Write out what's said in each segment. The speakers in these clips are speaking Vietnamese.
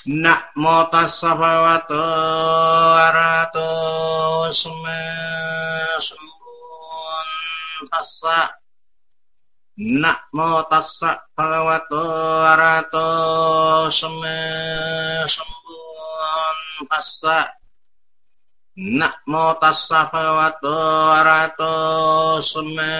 Namo tassa bhagavato arahato samma sambuddhassa. Namo tassa bhagavato arahato samma sambuddhassa. Namo tassa bhagavato arahato samma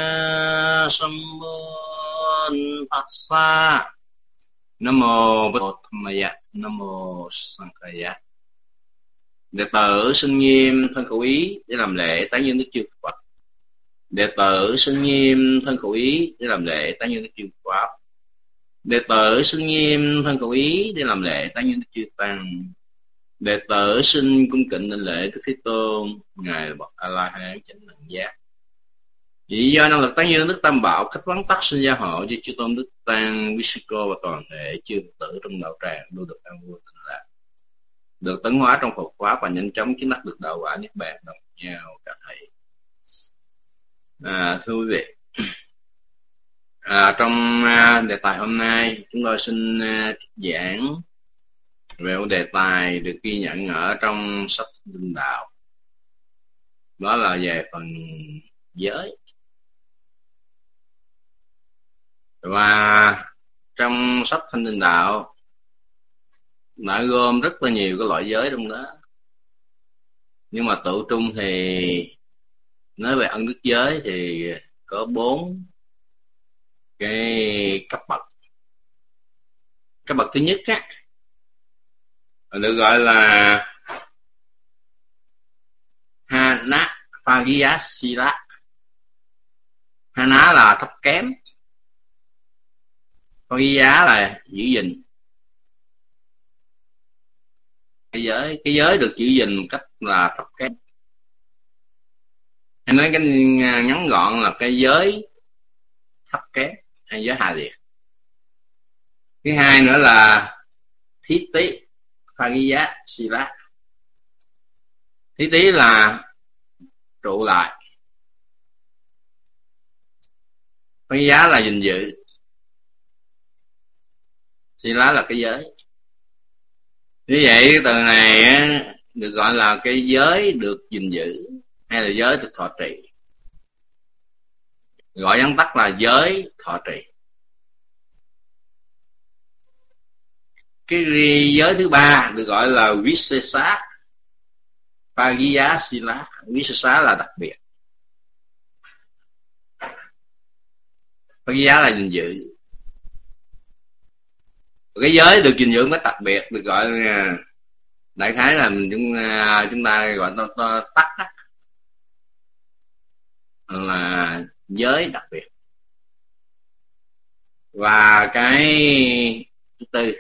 sambuddhassa. Nam mô Bổn Tham. Nam mô Sankhaya. Đệ tử xưng nghiêm thân khẩu ý để làm lễ tán dương Đức Chư Phật. Đệ tử xưng nghiêm thân khẩu ý để làm lễ tán dương Đức Chư Pháp. Đệ tử xưng nghiêm thân khẩu ý để làm lễ tán dương Đức Chư Tăng. Đệ tử xin cung kính đảnh lễ Đức Thế Tôn, ngài là bậc A La Hán chánh đẳng giác. Vì do năng lực tán dương Đức Tam Bảo, khách vắng tắc sinh gia hộ cho chư tôn Đức Tăng, Vishiko và toàn thể chư Phật tử trong đạo tràng luôn được an vui tịnh lạc, được tấn hóa trong Phật pháp và nhanh chóng chứng đắc được đạo quả niết bàn đồng nhau cả thầy. Thưa quý vị, trong đề tài hôm nay chúng tôi xin giảng về một đề tài được ghi nhận ở trong sách Tinh Đạo, đó là về phần giới. Và trong sách Thanh Tinh Đạo đã gom rất là nhiều cái loại giới trong đó, nhưng mà tụ trung thì nói về ân đức giới thì có 4 cái cấp bậc. Cấp bậc thứ nhất á, được gọi là Hana Phagiya Sila. Hana là thấp kém, Phagiya là giữ gìn. Cái giới được giữ gìn một cách là thấp kém. Hay nói cái ngắn gọn là cái giới thấp kém hay giới hạ liệt. Thứ hai nữa là thiết tí Phagiya Sila. Thiết tí là trụ lại, Phagiya là gìn giữ, Sila là cái giới. Như vậy cái từ này được gọi là cái giới được gìn giữ hay là giới được thọ trì, gọi vắn tắt là giới thọ trì. Cái giới thứ ba được gọi là Visesa Phagiya Sila. Visesa là đặc biệt, Phagiya là gìn giữ. Cái giới được gìn giữ một cách đặc biệt được gọi là, đại khái là chúng ta gọi tắt là giới đặc biệt. Và cái thứ tư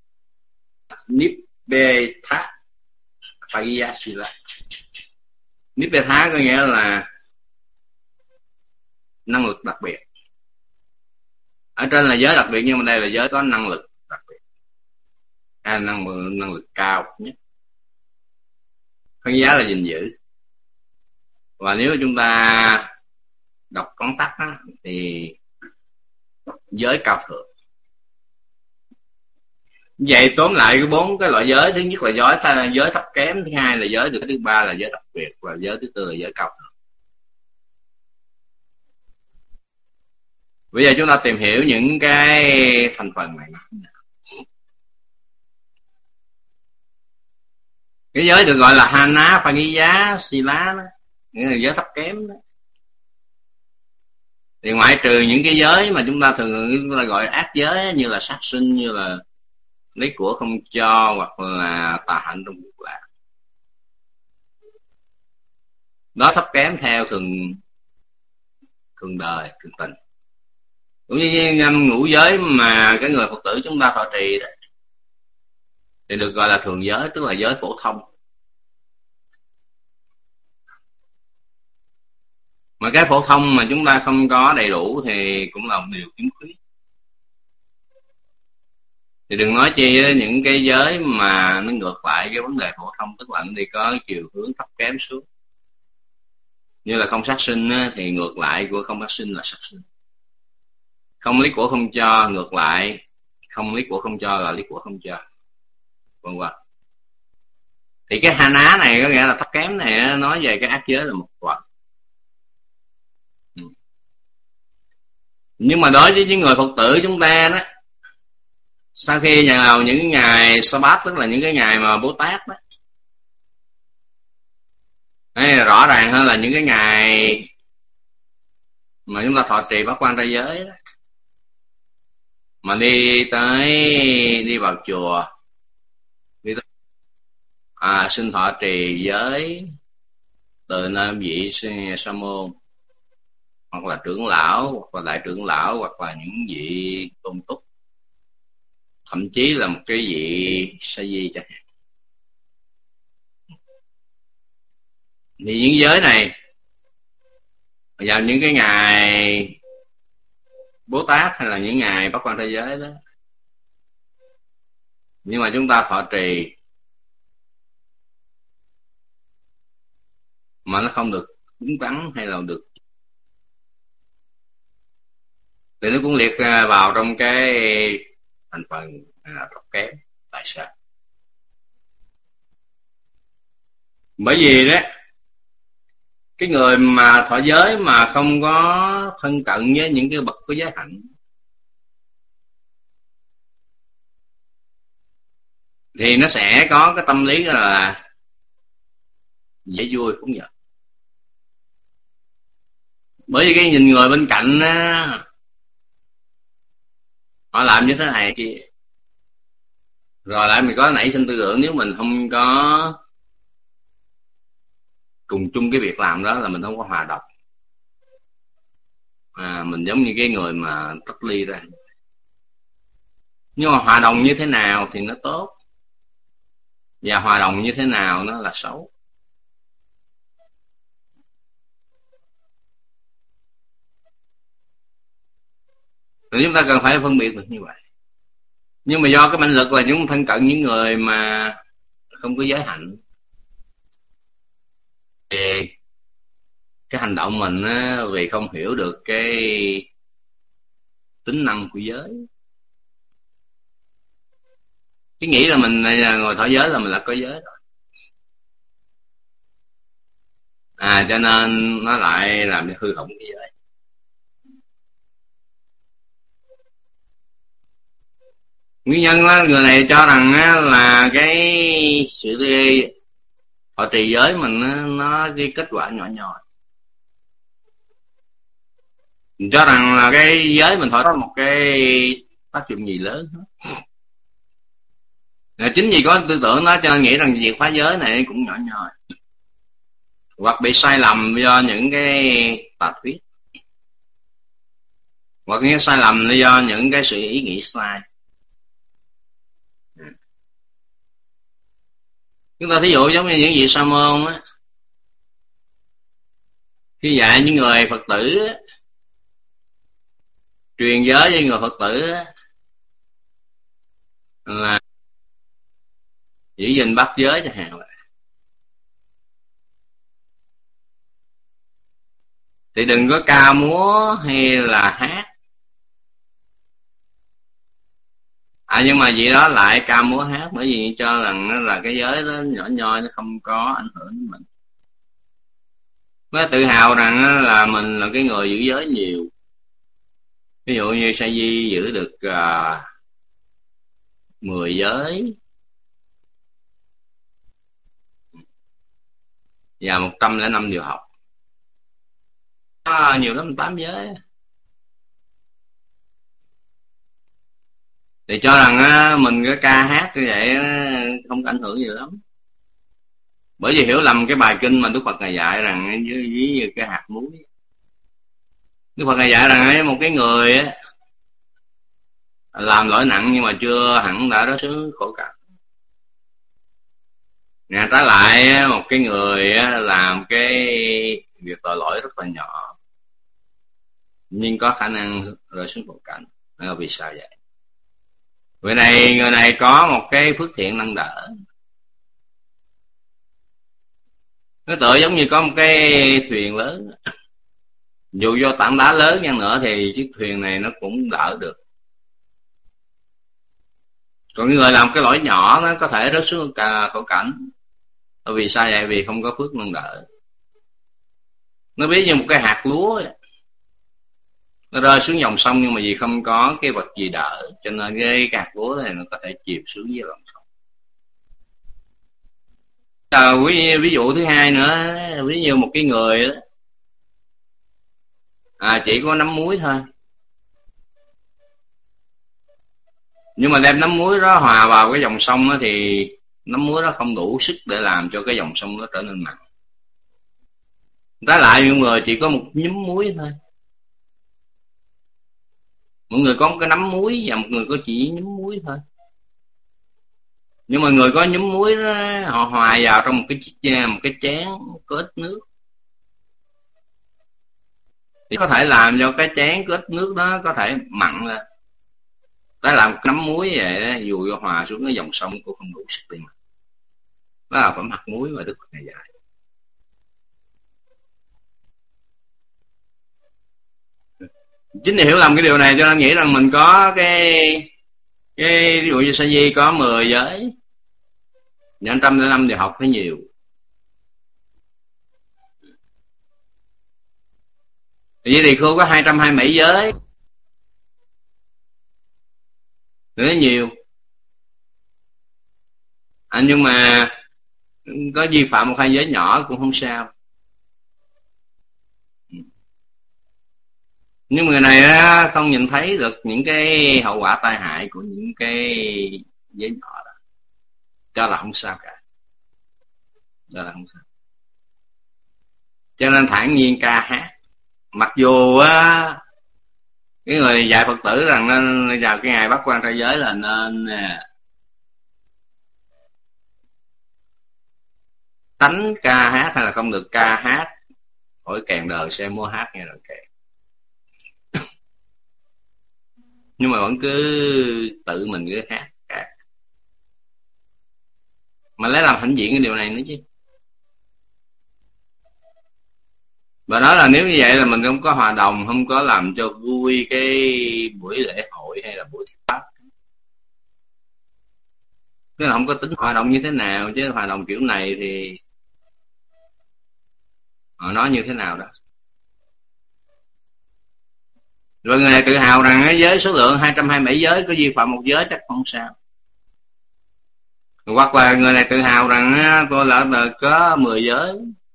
Nibbetha Phagiya Sila. Nibbetha có nghĩa là năng lực đặc biệt. Ở trên là giới đặc biệt, nhưng mà đây là giới có năng lực đặc biệt, năng lực cao nhất. Phagiya là gìn giữ. Và nếu chúng ta đọc tóm tắt thì giới cao thượng. Vậy tóm lại cái 4 cái loại giới, thứ nhất là giới thấp kém, thứ hai là giới được, thứ ba là giới đặc biệt, và giới thứ tư là giới cao thượng. Bây giờ chúng ta tìm hiểu những cái thành phần này. Cái giới được gọi là Hana Phagiya Sila đó, nghĩa là giới thấp kém đó. Thì ngoại trừ những cái giới mà chúng ta thường gọi ác giới, như là sát sinh, như là lấy của không cho, hoặc là tà hạnh trong cuộc lạc, đó thấp kém theo thường đời, thường tình. Cũng như năm ngũ giới mà cái người Phật tử chúng ta thọ trì đó thì được gọi là thường giới, tức là giới phổ thông. Mà cái phổ thông mà chúng ta không có đầy đủ thì cũng là một điều khiếm khuyết. Thì đừng nói chi những cái giới mà nó ngược lại cái vấn đề phổ thông, tức là nó đi có chiều hướng thấp kém xuống. Như là không sát sinh thì ngược lại của không sát sinh là sát sinh. Không lấy của không cho, ngược lại không lấy của không cho là lấy của không cho. vân vân. Thì cái hana này có nghĩa là thấp kém này nói về cái ác giới là một phần. Nhưng mà đối với những người Phật tử chúng ta đó, sau khi vào những ngày Sa-bát, tức là những cái ngày mà Bố Tát đó, đây rõ ràng hơn là những cái ngày mà chúng ta thọ trì bát quan trai giới đó, mà đi vào chùa, đi tới, xin thọ trì giới từ nơi vị sa môn, hoặc là trưởng lão, hoặc là đại trưởng lão, hoặc là những vị tôn túc, thậm chí là một cái vị sa di chẳng hạn. Thì những giới này vào những cái ngày Bố Tát hay là những ngày bát quan trai giới đó, nhưng mà chúng ta thọ trì mà nó không được đúng đắn hay là được, thì nó cũng liệt vào trong cái thành phần thấp kém. Tại sao? Bởi vì đó, cái người mà thọ giới mà không có thân cận với những cái bậc có giới hạnh thì nó sẽ có cái tâm lý là dễ vui cũng vậy. Bởi vì cái nhìn người bên cạnh á, họ làm như thế này kia, rồi lại mình có nảy sinh tư tưởng nếu mình không có cùng chung cái việc làm đó là mình không có hòa đồng, mình giống như cái người mà tách ly ra. Nhưng mà hòa đồng như thế nào thì nó tốt, và hòa đồng như thế nào nó là xấu. Thì chúng ta cần phải phân biệt được như vậy. Nhưng mà do cái mãnh lực là chúng thân cận những người mà không có giới hạnh, thì cái hành động mình á, vì không hiểu được cái tính năng của giới, cái nghĩ là mình ngồi thọ giới là mình là có giới rồi, cho nên nó lại làm cho hư hỏng cái giới. Nguyên nhân đó, người này cho rằng là cái sự thọ trì giới mình nó cái kết quả nhỏ nhoi. Mình cho rằng là cái giới mình thọ có một cái tác dụng gì lớn hết. Chính vì có tư tưởng đó cho nên nghĩ rằng việc phá giới này cũng nhỏ nhoi, hoặc bị sai lầm do những cái tà thuyết, hoặc những sai lầm do những cái sự ý nghĩ sai. Chúng ta thí dụ giống như những vị sa môn á, khi dạy những người Phật tử á, truyền giới với người Phật tử á, là giữ gìn bát giới chẳng hạn, thì đừng có ca múa hay là hát. Nhưng mà vị đó lại ca múa hát, bởi vì cho rằng nó là cái giới đó nhỏ nhoi, nó không có ảnh hưởng đến mình. Nó tự hào rằng là mình là cái người giữ giới nhiều. Ví dụ như Sa Di giữ được 10 giới và 105 điều học. Nhiều lắm, 8 giới. Thì cho rằng mình cái ca hát như vậy không có ảnh hưởng gì lắm. Bởi vì hiểu lầm cái bài kinh mà Đức Phật Ngài dạy rằng ví như cái hạt muối. Đức Phật Ngài dạy rằng một cái người làm lỗi nặng nhưng mà chưa hẳn đã đối xứng khổ cảnh. Ngài trái lại một cái người làm cái việc tội lỗi rất là nhỏ nhưng có khả năng rơi xuống khổ cảnh. Vì sao vậy? Người này có một cái phước thiện nâng đỡ. Nó tựa giống như có một cái thuyền lớn, dù do tảng đá lớn chăng nữa thì chiếc thuyền này nó cũng đỡ được. Còn cái người làm cái lỗi nhỏ nó có thể rớt xuống khổ cảnh. Vì sao vậy? Vì không có phước nâng đỡ. Nó ví như một cái hạt lúa ấy. Nó rơi xuống dòng sông nhưng mà vì không có cái vật gì đỡ, cho nên cái hạt lúa này nó có thể chìm xuống dưới lòng sông. Ví dụ thứ hai nữa, ví như một cái người đó, chỉ có nắm muối thôi, nhưng mà đem nắm muối đó hòa vào cái dòng sông đó, thì nắm muối đó không đủ sức để làm cho cái dòng sông đó trở nên mặn. Trái lại những người chỉ có một nhúm muối thôi, một người có một cái nắm muối và một người có chỉ nhúm muối thôi, nhưng mà người có nhúm muối đó, họ hòa vào trong một cái chén có ít nước, thì có thể làm cho cái chén có ít nước đó có thể mặn lên. Đó làm nắm muối vậy đó, dù cho hòa xuống cái dòng sông cũng không đủ sức để mặn. Đó là phẩm hạt muối mà Đức Phật này dạy. Chính vì hiểu lầm cái điều này cho nên nghĩ rằng mình có cái ví dụ như Sa Di có 10 giới, nhưng 105 thì học thấy nhiều. Vậy thì cô có 227 giới, nữa nhiều. Nhưng mà có vi phạm một hai giới nhỏ cũng không sao. Nhưng mà người này không nhìn thấy được những cái hậu quả tai hại của những cái giới nhỏ đó, cho là không sao cả, cho là không sao. Cho nên thản nhiên ca hát. Mặc dù cái người dạy Phật tử rằng nên vào cái ngày Bát Quan Trai Giới là nên tánh ca hát, hay là không được ca hát hỏi kèn đời xe múa hát nghe rồi kèn, nhưng mà vẫn cứ tự mình cứ hát cả, mà lấy làm hãnh diện cái điều này nữa chứ. Và nói là nếu như vậy là mình không có hòa đồng, không có làm cho vui cái buổi lễ hội hay là buổi thuyết pháp, tức là không có tính hòa đồng như thế nào. Chứ hòa đồng kiểu này thì họ nói như thế nào đó. Rồi người này tự hào rằng cái giới số lượng 227 giới, có vi phạm một giới chắc không sao. Hoặc là người này tự hào rằng tôi là có 10 giới,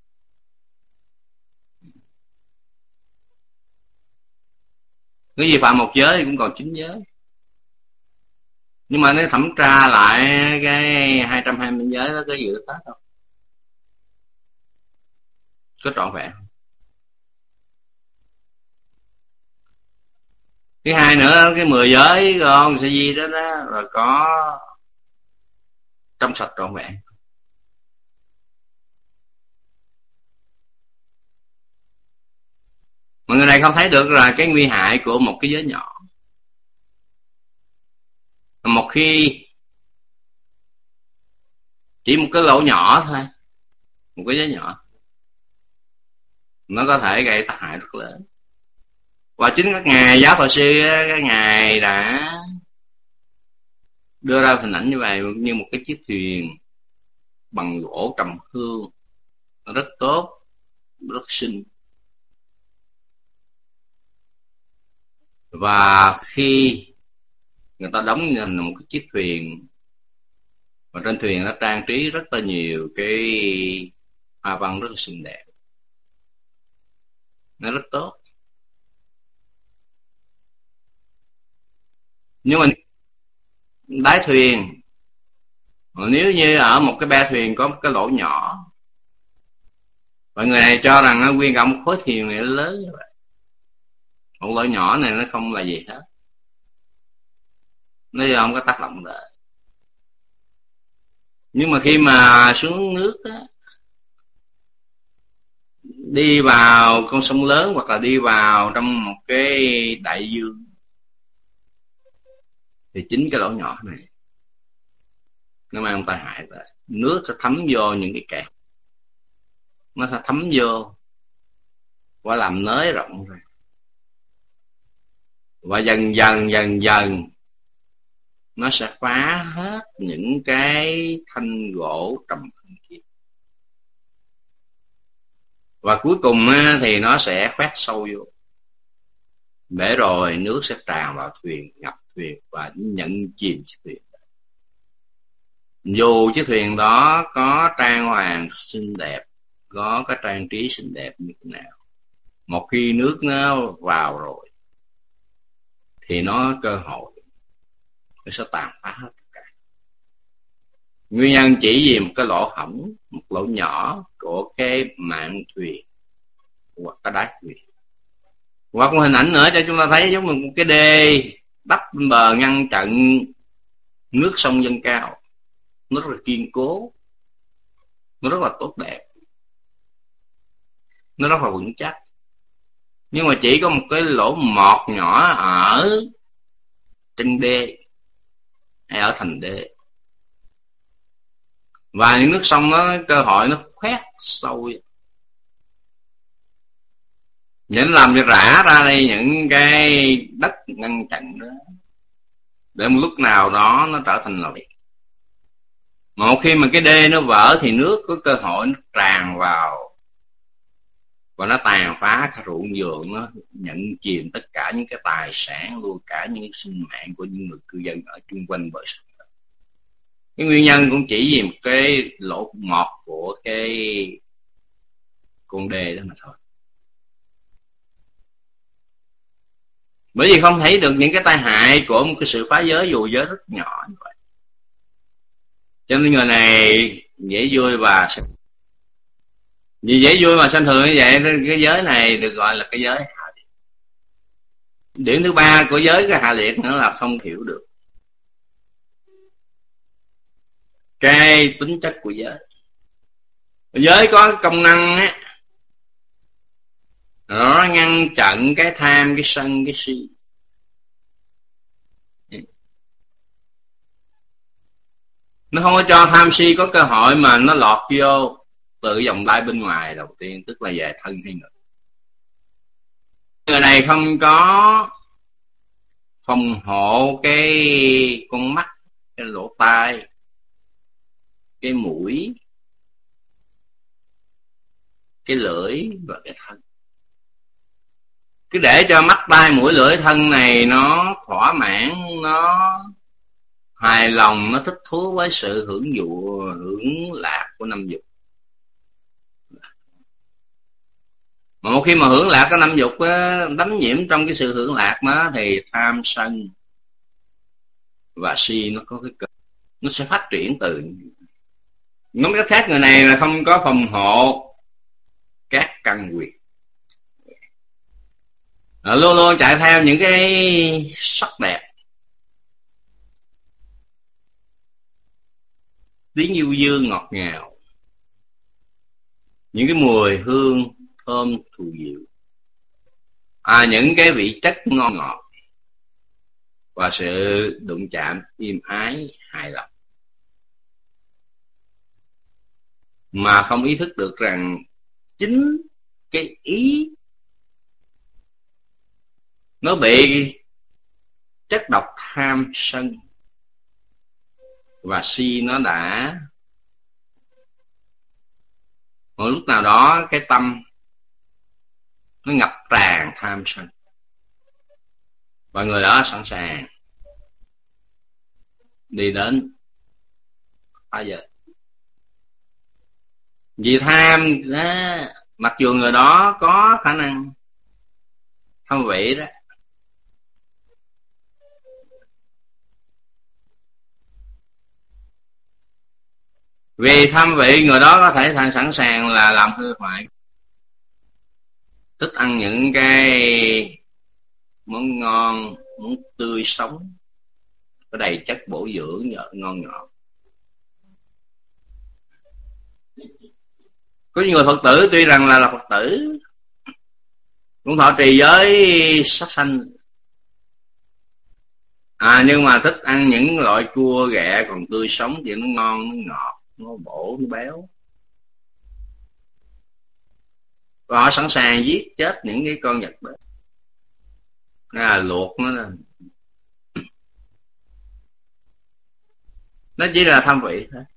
cái vi phạm một giới thì cũng còn 9 giới. Nhưng mà nếu thẩm tra lại cái 220 giới đó có gì được hết không? Có trọn vẹn. Thứ hai nữa, cái 10 giới con Sa Di đó là có trong sạch trọn vẹn. Mà người này không thấy được là cái nguy hại của một cái giới nhỏ. Một khi chỉ một cái lỗ nhỏ thôi, một cái giới nhỏ, nó có thể gây tác hại rất lớn. Và chính các ngài giáo Phật sư, các ngài đã đưa ra hình ảnh như vậy, như một cái chiếc thuyền bằng gỗ trầm hương, rất tốt, rất xinh. Và khi người ta đóng thành một cái chiếc thuyền, và trên thuyền nó trang trí rất là nhiều cái hoa văn rất là xinh đẹp, nó rất tốt. Nhưng mà đáy thuyền, nếu như ở một cái be thuyền có một cái lỗ nhỏ, và người này cho rằng nó nguyên cả một khối thuyền này lớn như vậy, một lỗ nhỏ này nó không là gì hết, nó không có tác động được. Nhưng mà khi mà xuống nước á, đi vào con sông lớn hoặc là đi vào trong một cái đại dương, thì chính cái lỗ nhỏ này nó mang tai hại tới. Nước sẽ thấm vô những cái kẹt, nó sẽ thấm vô và làm nới rộng ra, và dần dần nó sẽ phá hết những cái thanh gỗ trầm kia, và cuối cùng thì nó sẽ khoét sâu vô, để rồi nước sẽ tràn vào thuyền, ngập thuyền và nhận chìm chiếc thuyền. Dù chiếc thuyền đó có trang hoàng xinh đẹp, có cái trang trí xinh đẹp như thế nào, một khi nước nó vào rồi thì nó cơ hội nó sẽ tàn phá hết tất cả. Nguyên nhân chỉ vì một cái lỗ hổng, một lỗ nhỏ của cái mạn thuyền hoặc cái đáy thuyền. Hoặc một hình ảnh nữa cho chúng ta thấy giống như một cái đê đắp bên bờ ngăn chặn nước sông dâng cao, nó rất là kiên cố, nó rất là tốt đẹp, nó rất là vững chắc. Nhưng mà chỉ có một cái lỗ mọt nhỏ ở trên đê hay ở thành đê, và những nước sông nó cơ hội nó khoét sâu, những làm cho rã ra đây những cái đất ngăn chặn đó, để một lúc nào đó nó trở thành lầy. Mà một khi mà cái đê nó vỡ thì nước có cơ hội nó tràn vào và nó tàn phá cả ruộng vườn, nó nhận chìm tất cả những cái tài sản, luôn cả những sinh mạng của những người cư dân ở chung quanh bờ sông. Cái nguyên nhân cũng chỉ vì một cái lỗ mọt của cái con đê đó mà thôi. Bởi vì không thấy được những cái tai hại của một cái sự phá giới, dù giới rất nhỏ như vậy, cho nên người này dễ vui và vì dễ vui mà sanh thường như vậy, cái giới này được gọi là cái giới hạ liệt. Điểm thứ ba của giới cái hạ liệt nữa là không hiểu được cái tính chất của giới. Giới có công năng á, nó ngăn chặn cái tham, cái sân, cái si. Nó không có cho tham si có cơ hội mà nó lọt vô từ vòng đai bên ngoài đầu tiên, tức là về thân hay người. Người này không có phòng hộ cái con mắt, cái lỗ tai, cái mũi, cái lưỡi và cái thân. Cứ để cho mắt, tai, mũi, lưỡi, thân này nó thỏa mãn, nó hài lòng, nó thích thú với sự hưởng lạc của năm dục. Mà một khi mà hưởng lạc cái năm dục á, đắm nhiễm trong cái sự hưởng lạc đó, thì tham sân và si nó có cái cơ, nó sẽ phát triển từ. Nói cách khác, người này là không có phòng hộ các căn quyền, luôn luôn chạy theo những cái sắc đẹp, tiếng du dương ngọt ngào, những cái mùi hương thơm thù diệu, những cái vị chất ngon ngọt và sự đụng chạm êm ái hài lòng, mà không ý thức được rằng chính cái ý nó bị chất độc tham sân và si nó đã một lúc nào đó cái tâm nó ngập tràn tham sân, và người đó sẵn sàng đi đến phá giới. Vì tham đó, mặc dù người đó có khả năng thâm vị đó, vì tham vị người đó có thể sẵn sàng là làm hư hoại, thích ăn những cái món ngon, món tươi sống, có đầy chất bổ dưỡng, ngon ngọt. Có những người Phật tử tuy rằng là Phật tử cũng thọ trì giới sát sanh, nhưng mà thích ăn những loại cua ghẹ còn tươi sống thì nó ngon, nó ngọt, nó bổ, nó béo, và họ sẵn sàng giết chết những cái con vật đó, luộc nó lên. Nó chỉ là tham vị thôi.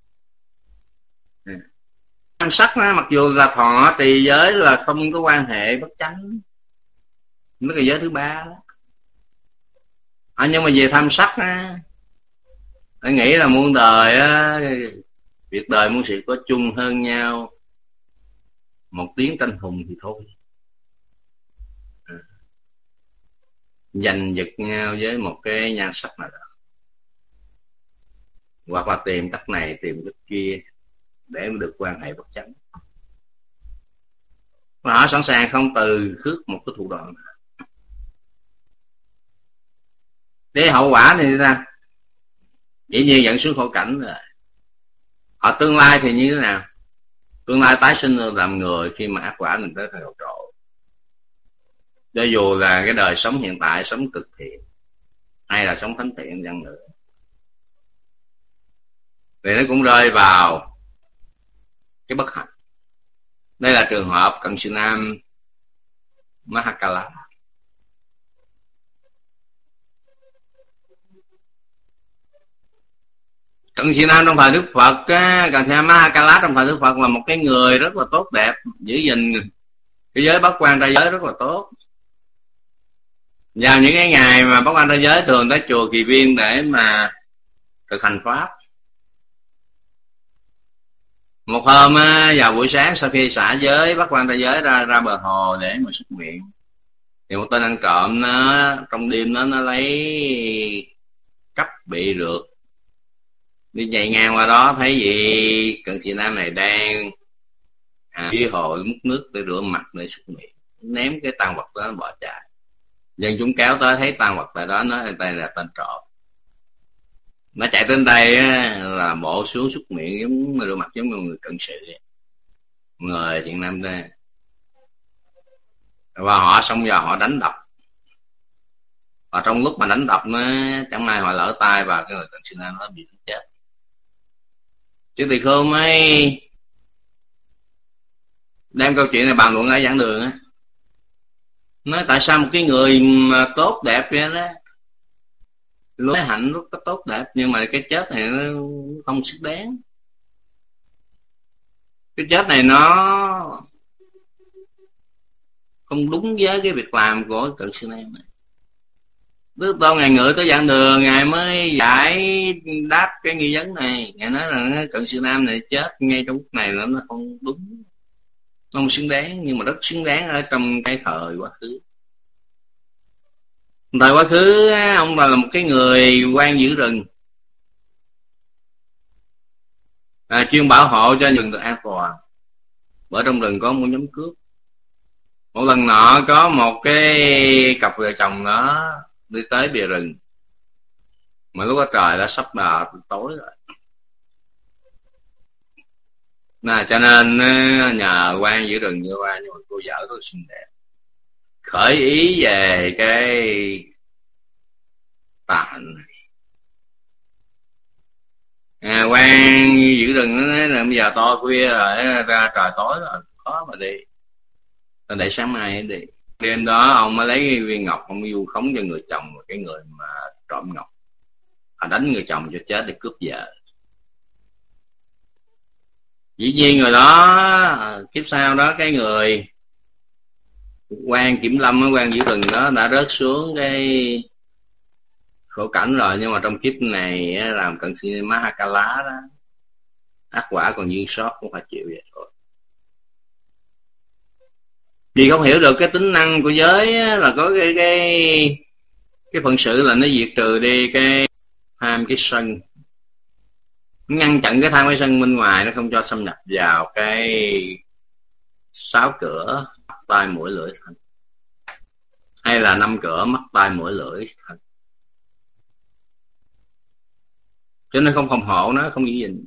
Tham sắc đó, mặc dù là thọ trì giới là không có quan hệ bất chánh, nó là giới thứ ba đó. Nhưng mà về tham sắc á, anh nghĩ là muôn đời á, việc đời muôn sự có chung hơn nhau một tiếng tranh hùng thì thôi, giành giật nhau với một cái nhan sắc nào đó, hoặc là tìm cách này tìm cách kia để được quan hệ bất chánh, và họ sẵn sàng không từ khước một cái thủ đoạn. Để hậu quả này ra dĩ nhiên dẫn xuống khổ cảnh rồi. Họ tương lai thì như thế nào? Tương lai tái sinh làm người khi mà ác quả mình tới thành độ trộ. Cho dù là cái đời sống hiện tại sống cực thiện hay là sống thánh thiện chăng nữa, thì nó cũng rơi vào cái bất hạnh. Đây là trường hợp Cận Sự Nam Mahakala. Cận Sự Nam trong thời Đức Phật, Cận Sự Nam Mahakala trong thời Đức Phật là một cái người rất là tốt đẹp, giữ gìn cái giới bát quan trai giới rất là tốt. Vào những cái ngày mà bát quan trai giới thường tới chùa Kỳ Viên để mà thực hành pháp. Một hôm vào buổi sáng sau khi xả giới, bát quan trai giới ra bờ hồ để mà xuất nguyện, thì một tên ăn trộm nó trong đêm nó lấy cắp bị rượt, đi chạy ngang qua đó thấy gì Cận Sự Nam này đang dưới hồ múc nước để rửa mặt để xuất nguyện, ném cái tang vật đó nó bỏ chạy. Dân chúng kéo tới thấy tang vật tại đó, nói đây là tên trộm. Nó chạy đến đây là bộ xuống xuất miệng giống rửa mặt giống người cận sự, người thiện nam đây, và họ xông vào họ đánh đập. Và trong lúc mà đánh đập nó chẳng may họ lỡ tay vào cái người cận sự nam, nó bị chết. Chứ Tỳ Khưu mới đem câu chuyện này bàn luận ở giảng đường á, nói tại sao một cái người mà tốt đẹp vậy đó, lối hạnh rất có tốt đẹp, nhưng mà cái chết này nó không xứng đáng. Cái chết này nó không đúng với cái việc làm của Cận Sự Nam này. Đức Tôn Ngài ngự tới giảng đường, Ngài mới giải đáp cái nghi vấn này. Ngài nói là Cận Sự Nam này chết ngay trong lúc này là nó không đúng, không xứng đáng, nhưng mà rất xứng đáng ở trong cái thời quá khứ. Thời quá khứ ông là một cái người quan giữ rừng, chuyên bảo hộ cho rừng được an toàn. Ở trong rừng có một nhóm cướp. Một lần nọ có một cái cặp vợ chồng nó đi tới bìa rừng, mà lúc đó trời đã sắp tối rồi. Cho nên nhờ quan giữ rừng như qua, nhưng mà cô vợ tôi xinh đẹp, khởi ý về cái tà hạnh này. Quan giữ rừng nó nói là bây giờ to khuya rồi, ra trời tối rồi, khó mà đi, để sáng mai đi. Đêm đó ông mới lấy cái viên ngọc, ông vu khống cho người chồng và cái người mà trộm ngọc, đánh người chồng cho chết để cướp vợ. Dĩ nhiên người đó kiếp sau đó cái người quan kiểm lâm, quan giữ rừng đó đã rớt xuống cái khổ cảnh rồi, nhưng mà trong kiếp này làm Cận Sự Mahakala đó, ác quả còn dư sót cũng phải chịu vậy thôi. Vì không hiểu được cái tính năng của giới là có cái phận sự là nó diệt trừ đi cái tham, cái sân, ngăn chặn cái tham cái sân bên ngoài, nó không cho xâm nhập vào cái 6 cửa mắt tai mũi lưỡi thân, hay là 5 cửa mắt tai mũi lưỡi thân. Cho nên không phòng hộ nó, không giữ gìn.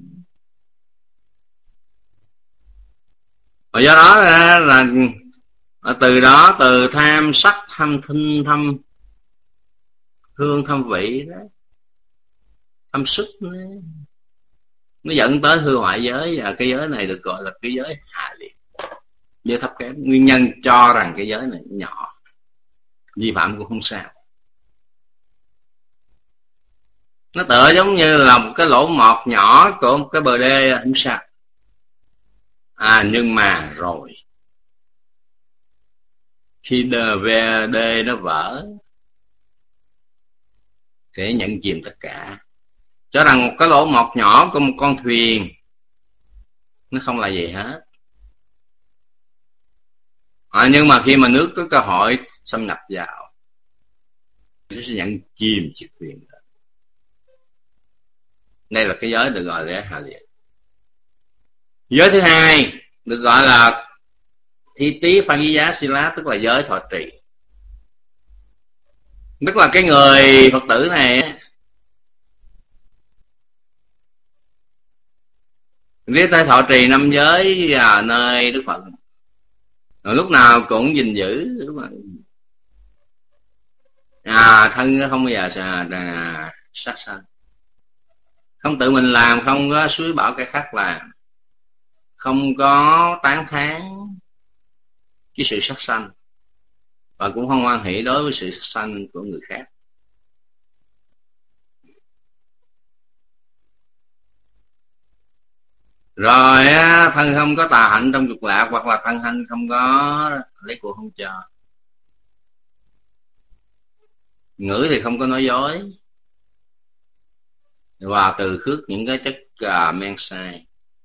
Và do đó là từ đó, từ tham sắc, tham thinh, tham hương, tham vị đó, tham sức đó, nó dẫn tới hư hoại giới. Và cái giới này được gọi là cái giới hạ liệt, giới thấp kém. Nguyên nhân cho rằng cái giới này nhỏ, vi phạm cũng không sao. Nó tựa giống như là một cái lỗ mọt nhỏ của một cái bờ đê, không sao. Nhưng mà rồi khi đê nó vỡ sẽ nhận chìm tất cả, cho rằng một cái lỗ mọt nhỏ của một con thuyền nó không là gì hết. Nhưng mà khi mà nước có cơ hội xâm nhập vào, nó sẽ nhận chìm chiếc thuyền đó. Đây là cái giới được gọi là hạ liệt. Giới thứ hai được gọi là thi tí phan di giá si lá, tức là giới thọ trì. Tức là cái người Phật tử này viết tới thọ trì 5 giới nơi Đức Phật, rồi lúc nào cũng gìn giữ thân không bao giờ sát sanh, không tự mình làm, không có suối bảo cái khác làm, không có tán thán cái sự sát sanh, và cũng không hoan hỷ đối với sự sát sanh của người khác. Rồi thân không có tà hạnh trong dục lạc, hoặc là thân hạnh không có lấy của không cho. Ngữ thì không có nói dối, và từ khước những cái chất men sai.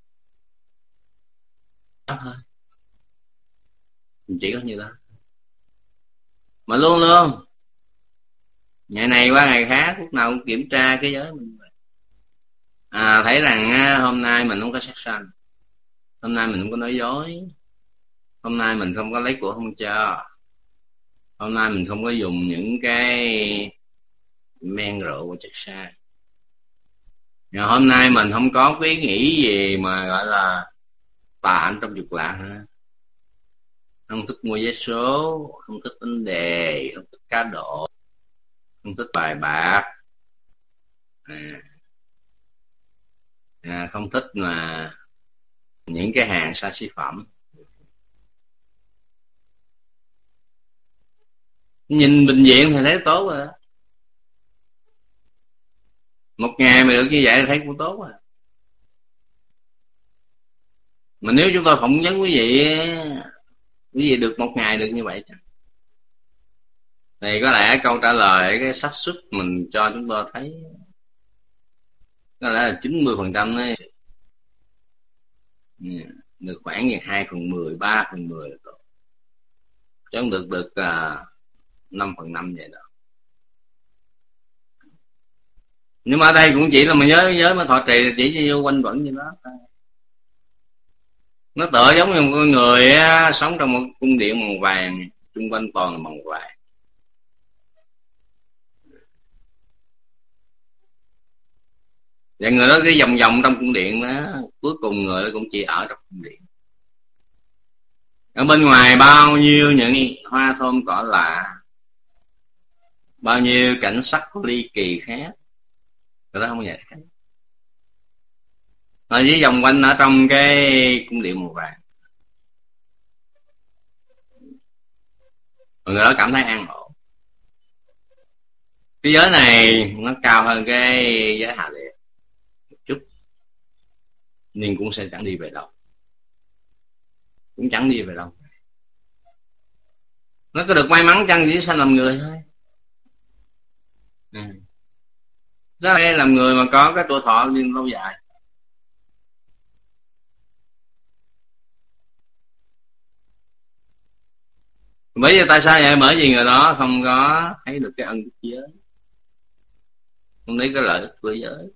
Đó thôi, chỉ có như đó. Mà luôn luôn ngày này qua ngày khác, lúc nào cũng kiểm tra cái giới mình. Thấy rằng hôm nay mình không có sát sanh, hôm nay mình không có nói dối, hôm nay mình không có lấy của không cho, hôm nay mình không có dùng những cái men rượu và chất sai, hôm nay mình không có cái ý nghĩ gì mà gọi là tà hạnh trong dục lạc nữa. Không thích mua vé số, không thích đánh đề, không thích cá độ, không thích bài bạc, không thích mà những cái hàng xa xỉ phẩm. Nhìn bệnh viện thì thấy tốt rồi đó. Một ngày mà được như vậy thấy cũng tốt rồi. Mà nếu chúng tôi phỏng vấn quý vị được một ngày được như vậy chẳng, thì có lẽ câu trả lời cái xác suất mình cho chúng tôi thấy có lẽ là 90% đấy, được khoảng 2/10, 3/10 là tốt, chứ không được 5/5 vậy đó. Nhưng mà ở đây cũng chỉ là mình nhớ mà thọ trì, chỉ vô quanh quẩn như đó thôi. Nó tựa giống như một con người sống trong một cung điện màu vàng, xung quanh toàn là màu vàng. Và người đó cái vòng vòng trong cung điện đó, cuối cùng người đó cũng chỉ ở trong cung điện. Ở bên ngoài bao nhiêu những hoa thơm cỏ lạ, bao nhiêu cảnh sắc ly kỳ khác, người đó không vậy khác. Nó chỉ vòng quanh ở trong cái cung điện màu vàng, người đó cảm thấy an ổn. Cái giới này nó cao hơn cái giới hạ liệt một chút, nhưng cũng sẽ chẳng đi về đâu, cũng chẳng đi về đâu. Nó có được may mắn chăng chỉ sanh làm người thôi. Đó là làm người mà có cái tuổi thọ liên lâu dài. Bởi vì tại sao vậy? Bởi vì người đó không có thấy được cái ân đức giới, không thấy cái lợi ích của giới.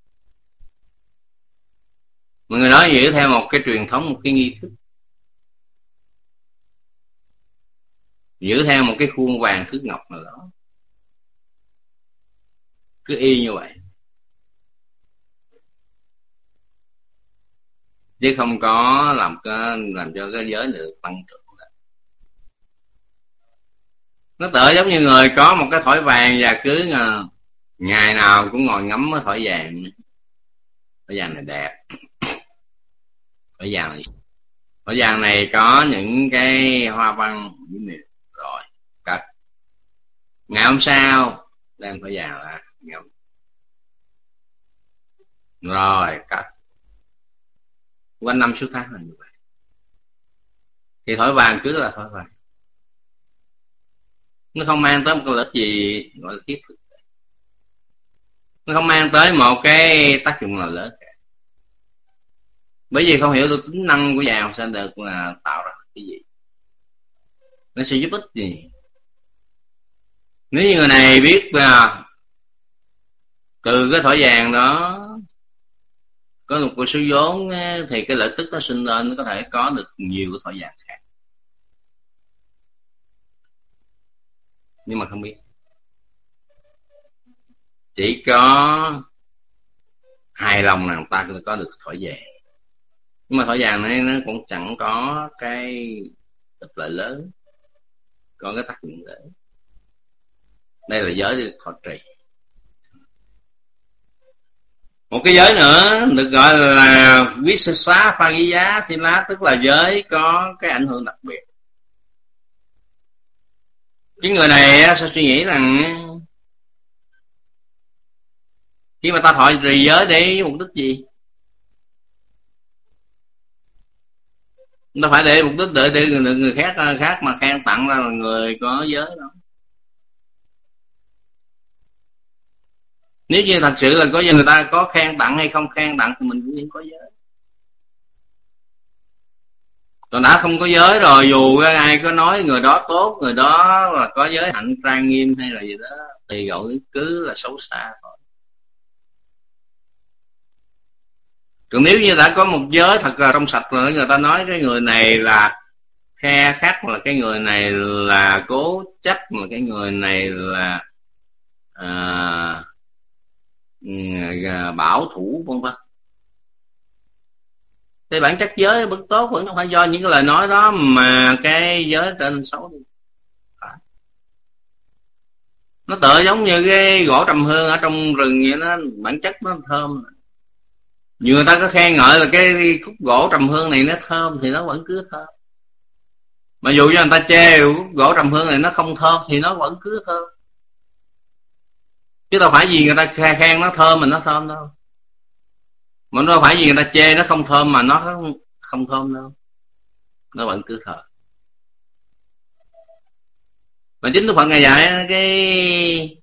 Mà người đó giữ theo một cái truyền thống, một cái nghi thức, giữ theo một cái khuôn vàng thước ngọc nào đó, cứ y như vậy, chứ không có làm cho cái giới được tăng trưởng. Nó tựa giống như người có một cái thỏi vàng và cứ ngày nào cũng ngồi ngắm cái thỏi vàng. Thỏi vàng này đẹp, thỏi vàng này có những cái hoa văn rồi cất. Ngày hôm sau đem thỏi vàng là rồi cắt quanh năm suốt tháng là như vậy. Thì thỏi vàng cứ là thỏi vàng, nó không mang tới một cái lợi ích gì gọi là thiết thực, nó không mang tới một cái tác dụng nào lớn cả. Bởi vì không hiểu được tính năng của vàng sao được là tạo ra cái gì, nó sẽ giúp ích gì. Nếu như người này biết là từ cái thỏi vàng đó có một cái số vốn thì cái lợi tức nó sinh lên, nó có thể có được nhiều cái thỏi vàng khác, nhưng mà không biết. Chỉ có hài lòng là người ta có được thỏi vàng, nhưng mà thỏi vàng này nó cũng chẳng có cái ích lợi lớn, có cái tác dụng lớn. Đây là giới thọ trì. Một cái giới nữa được gọi là quý sư xá pha ghi giá xin lá, tức là giới có cái ảnh hưởng đặc biệt. Cái người này sao suy nghĩ rằng khi mà ta thọ trì giới để mục đích gì? Nó phải để mục đích để người khác mà khen tặng ra là người có giới đó. Nếu như thật sự là có người ta có khen tặng hay không khen tặng thì mình cũng nên có giới. Còn đã không có giới rồi, dù ai có nói người đó tốt, người đó là có giới hạnh trang nghiêm hay là gì đó, thì gọi cứ là xấu xa thôi. Còn nếu như đã có một giới thật là trong sạch rồi, người ta nói cái người này là khe khắc, là cái người này là cố chấp, mà cái người này là bảo thủ vân vân, thì bản chất giới bất tốt vẫn không phải do những cái lời nói đó mà cái giới trên xấu đi. Nó tựa giống như cái gỗ trầm hương ở trong rừng vậy đó, bản chất nó thơm. Nhiều người ta có khen ngợi là cái khúc gỗ trầm hương này nó thơm thì nó vẫn cứ thơm, mà dù cho người ta chê khúc gỗ trầm hương này nó không thơm thì nó vẫn cứ thơm. Chứ đâu phải vì người ta khen nó thơm mà nó thơm đâu, mà đâu phải vì người ta chê nó không thơm mà nó không thơm đâu, nó vẫn cứ thơm. Và chính Đức Phật Ngài dạy cái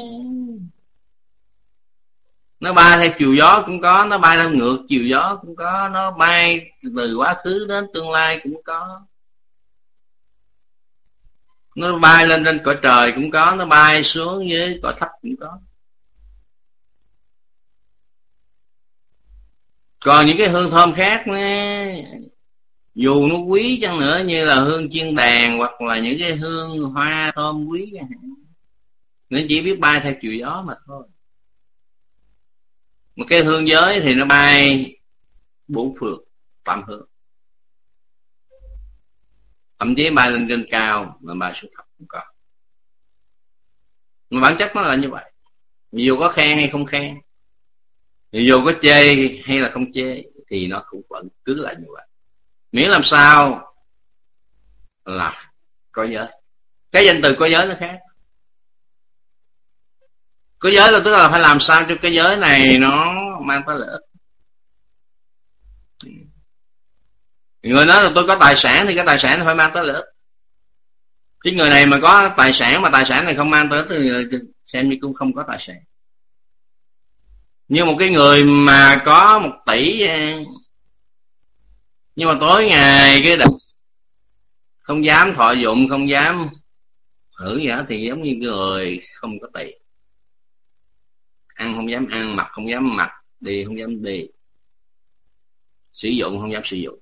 nó bay theo chiều gió cũng có, nó bay theo ngược chiều gió cũng có, nó bay từ quá khứ đến tương lai cũng có, nó bay lên trên cõi trời cũng có, nó bay xuống dưới cõi thấp cũng có. Còn những cái hương thơm khác dù nó quý chăng nữa, như là hương chiên đàn hoặc là những cái hương hoa thơm quý, nó chỉ biết bay theo chiều gió mà thôi. Một cái hương giới thì nó bay bốn phương tám hướng, thậm chí bay lên trên cao mà bay xuống thấp cũng có. Mà bản chất nó là như vậy, dù có khen hay không khen, dù có chê hay là không chê, thì nó cũng vẫn cứ là như vậy, miễn làm sao là có giới. Cái danh từ có giới nó khác. Có giới là tức là phải làm sao cho cái giới này nó mang tới lợi ích. Người nói là tôi có tài sản thì cái tài sản nó phải mang tới lợi ích. Chứ người này mà có tài sản mà tài sản này không mang tới thì xem như cũng không có tài sản. Như một cái người mà có 1 tỷ nhưng mà tối ngày cái không dám thọ dụng, không dám hưởng gì hết, thì giống như người không có tiền. Ăn không dám ăn, mặc không dám mặc, đi không dám đi, sử dụng không dám sử dụng.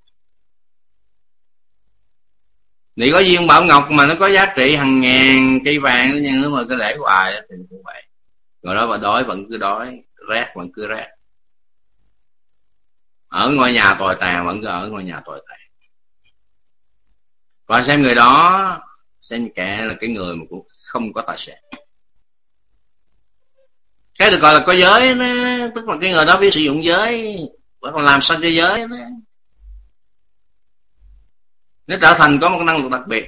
Thì có viên bảo ngọc mà nó có giá trị hàng ngàn cây vàng đó, nhưng mà cái lễ hoài thì cũng vậy. Rồi đó mà đói vẫn cứ đói, rét vẫn cứ rét, ở ngôi nhà tồi tàn vẫn cứ ở ngôi nhà tồi tàn. Và xem người đó, xem kẻ là cái người mà cũng không có tài sản. Cái được gọi là có giới đó, tức là cái người đó biết sử dụng giới, và còn làm sao cho giới đó nó trở thành có một năng lực đặc biệt.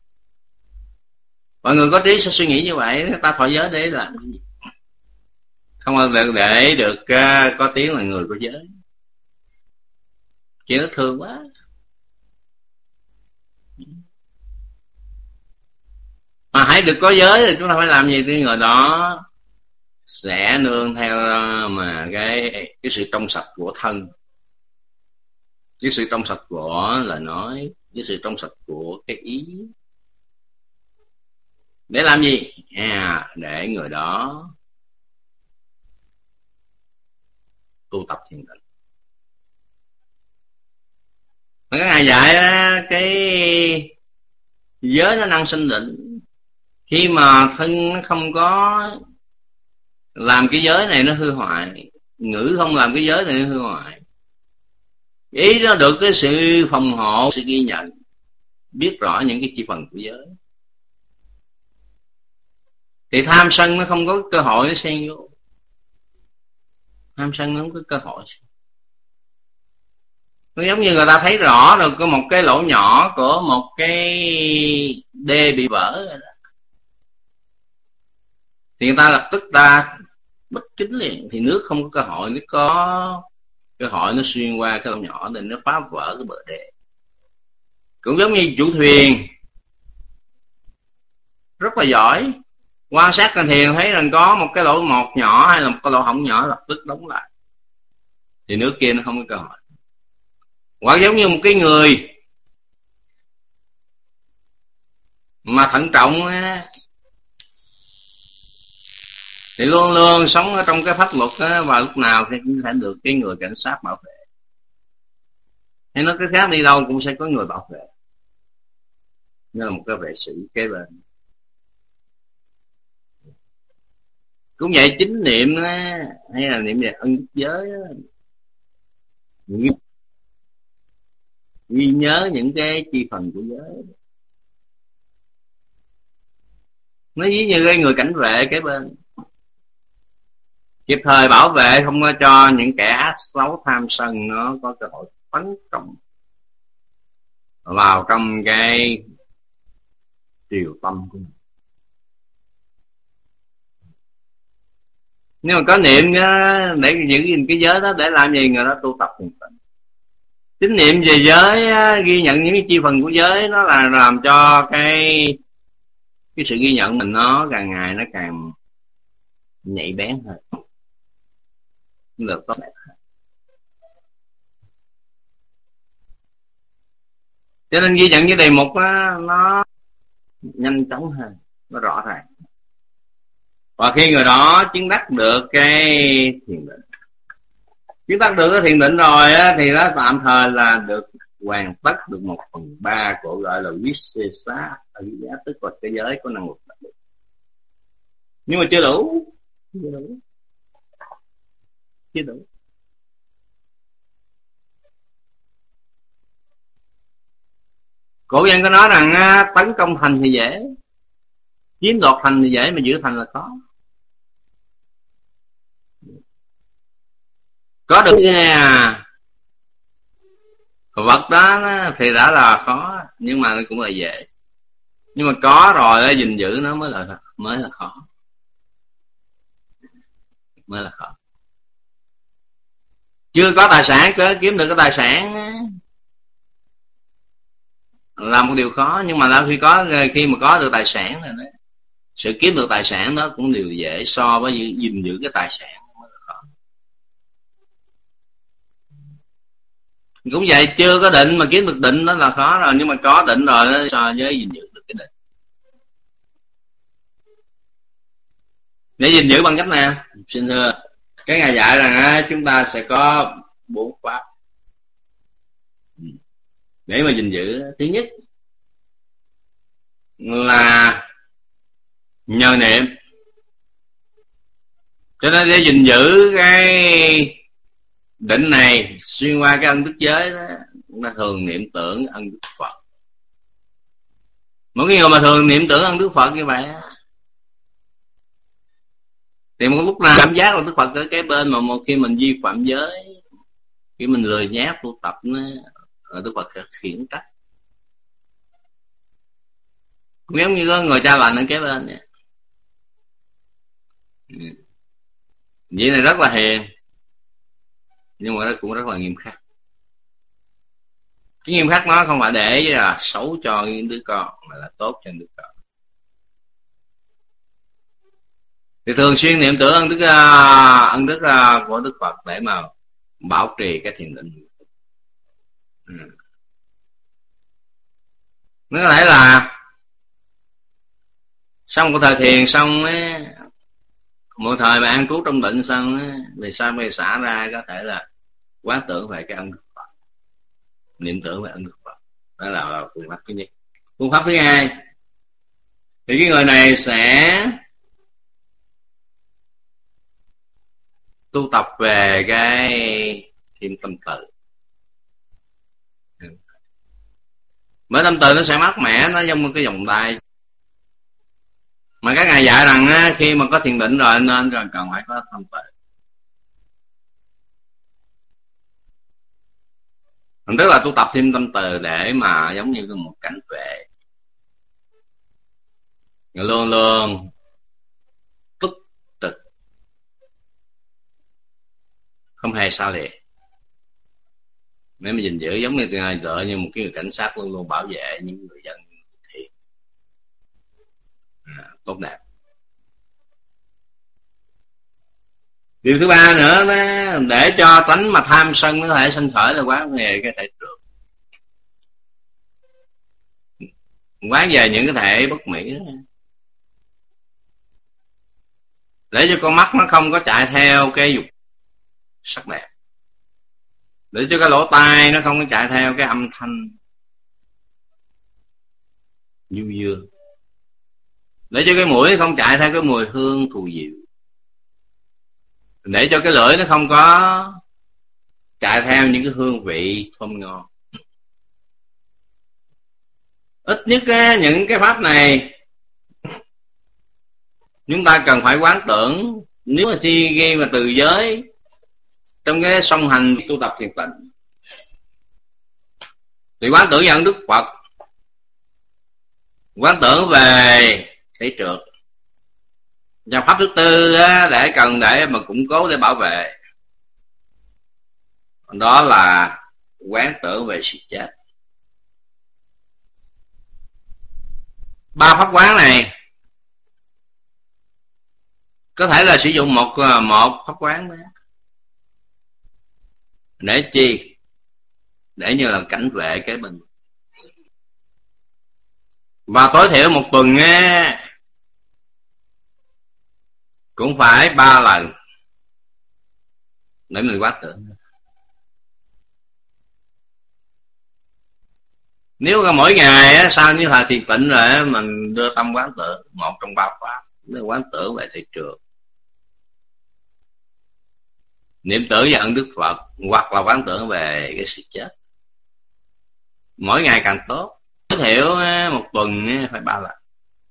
Mọi người có trí sẽ suy nghĩ như vậy, người ta thọ giới để làm cái gì? không để được có tiếng là người có giới. Chuyện nó thương quá. Mà hãy được có giới thì chúng ta phải làm gì? Thì người đó sẽ nương theo mà cái sự trong sạch của thân, cái sự trong sạch của lời nói, cái sự trong sạch của cái ý. Để làm gì? Để người đó tu tập thiền định. Mà các ngài dạy cái giới nó năng sinh định. Khi mà thân nó không có làm cái giới này nó hư hoại, ngữ không làm cái giới này nó hư hoại, ý nó được cái sự phòng hộ, sự ghi nhận, biết rõ những cái chi phần của giới, thì tham sân nó không có cơ hội nó xen vô. Tham sân nó không có cơ hội. Nó giống như người ta thấy rõ rồi có một cái lỗ nhỏ của một cái đê bị vỡ rồi đó, thì người ta lập tức ta bịch kín liền, thì nước không có cơ hội, nó có cơ hội nó xuyên qua cái lỗ nhỏ để nó phá vỡ cái bờ đê. Cũng giống như chủ thuyền rất là giỏi, quan sát con thuyền thấy rằng có một cái lỗ một nhỏ hay là một cái lỗ hổng nhỏ, lập tức đóng lại, thì nước kia nó không có cơ hội. Hoặc giống như một cái người mà thận trọng á, thì luôn luôn sống ở trong cái pháp luật á, và lúc nào thì cũng phải được cái người cảnh sát bảo vệ. Hay nói cái khác, đi đâu cũng sẽ có người bảo vệ, như là một cái vệ sĩ kế bên. Cũng vậy, chính niệm á, hay là niệm về ân giới á, ghi nhớ những cái chi phần của giới, nó giống như cái người cảnh vệ kế bên, kịp thời bảo vệ, không có cho những kẻ ác xấu tham sân nó có cơ hội tấn công vào trong cái triều tâm của mình. Nhưng mà có niệm để giữ gìn cái giới đó, để làm gì? Người đó tu tập thiền định. Chính niệm về giới, ghi nhận những cái chi phần của giới, nó là làm cho cái sự ghi nhận mình nó càng ngày nó càng nhạy bén hơn, được tốt đẹp hơn. Cho nên ghi nhận cái đề mục á, nó nhanh chóng hơn, nó rõ ràng. Và khi người đó chứng đắc được cái thiền định, chứng đắc được cái thiền định rồi á, thì nó tạm thời là được hoàn tất được 1/3 của gọi là Vishesa Ariya, tức là cái giới có năng lực đặc biệt. Nhưng mà chưa đủ, chưa đủ. Cổ nhân có nói rằng tấn công thành thì dễ, chiếm đoạt thành thì dễ, mà giữ thành là khó. Có được vật đó thì đã là khó, nhưng mà nó cũng là dễ. Nhưng mà có rồi gìn giữ nó mới là khó, mới là khó. Chưa có tài sản kiếm được cái tài sản là một điều khó, nhưng mà khi mà có được tài sản rồi đó, sự kiếm được tài sản đó cũng điều dễ so với gìn giữ cái tài sản mới là khó. Cũng vậy, chưa có định mà kiếm được định đó là khó rồi, nhưng mà có định rồi đó, so với gìn giữ được cái định. Để gìn giữ bằng cách nào? Xin thưa, cái ngài dạy rằng chúng ta sẽ có 4 pháp để mà gìn giữ. Thứ nhất là nhờ niệm. Cho nên để gìn giữ cái định này xuyên qua cái ân đức giới đó, chúng ta thường niệm tưởng ân đức Phật. Mỗi người mà thường niệm tưởng ân đức Phật như vậy thì một lúc nào cảm giác là Đức Phật ở cái bên, mà một khi mình vi phạm giới, khi mình lười nhác tu tập nó, Đức Phật sẽ khiển trách. Cũng giống như có người cha lành ở kế bên vậy. Vị này rất là hiền, nhưng mà nó cũng rất là nghiêm khắc. Cái nghiêm khắc nó không phải để là xấu cho những đứa con, mà là tốt cho đứa con. Thì thường xuyên niệm tưởng ân đức của Đức Phật để mà bảo trì cái thiền định. Nó có thể là xong một thời thiền xong á, một thời mà an trú trong định xong á, thì sau khi xả ra có thể là quán tưởng về cái ân đức Phật, niệm tưởng về ân đức Phật. Đó là phương pháp thứ nhất. Phương pháp thứ hai thì cái người này sẽ tu tập về cái thiền tâm từ. Bởi tâm từ nó sẽ mát mẻ, nó giống như cái vòng tay. Mà các ngài dạy rằng á, khi mà có thiền định rồi nên cần phải có tâm từ. Tức là tu tập thêm tâm từ để mà giống như một cảnh vệ, luôn luôn túc trực, không hề xa lìa. Nếu mà gìn giữ giống như tựa như một cái người cảnh sát luôn luôn bảo vệ những người dân thiện, tốt đẹp. Điều thứ ba nữa đó, để cho tánh mà tham sân nó có thể sanh khởi là quán về cái thể trượt, quán về những cái thể bất mỹ đó, để cho con mắt nó không có chạy theo cái dục sắc đẹp, để cho cái lỗ tai nó không có chạy theo cái âm thanh du dương, để cho cái mũi không chạy theo cái mùi hương thù diệu, để cho cái lưỡi nó không có chạy theo những cái hương vị thơm ngon. Ít nhất những cái pháp này chúng ta cần phải quán tưởng. Nếu mà suy ghi mà từ giới trong cái song hành tu tập thiền tịnh thì quán tưởng nhận Đức Phật, quán tưởng về thể trượt. Và pháp thứ tư để cần để mà củng cố để bảo vệ, đó là quán tưởng về sự chết. Ba pháp quán này có thể là sử dụng một pháp quán đó. Để chi? Để như là cảnh vệ cái bình. Và tối thiểu một tuần cũng phải 3 lần để mình quán tưởng. Nếu mà mỗi ngày sau như là thiền tịnh rồi mình đưa tâm quán tưởng một trong 3 pháp, để quán tưởng về thị trường, niệm tưởng về ân Đức Phật, hoặc là quán tưởng về cái sự chết. Mỗi ngày càng tốt, tối thiểu một tuần phải 3 lần,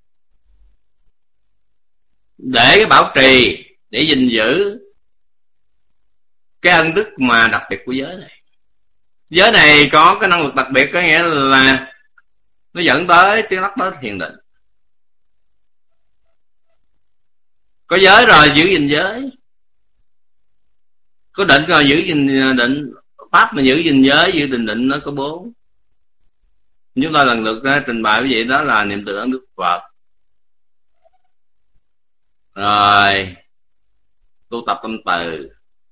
để cái bảo trì, để gìn giữ cái ân đức mà đặc biệt của giới này. Giới này có cái năng lực đặc biệt, có nghĩa là nó dẫn tới tiến đắc tới thiền định. Có giới rồi giữ gìn giới, có định rồi giữ gìn định. Pháp mà giữ gìn giới, giữ định định nó có 4. Chúng ta lần lượt trình bày với vậy, đó là niệm tưởng ân Đức Phật, rồi tu tập tâm từ,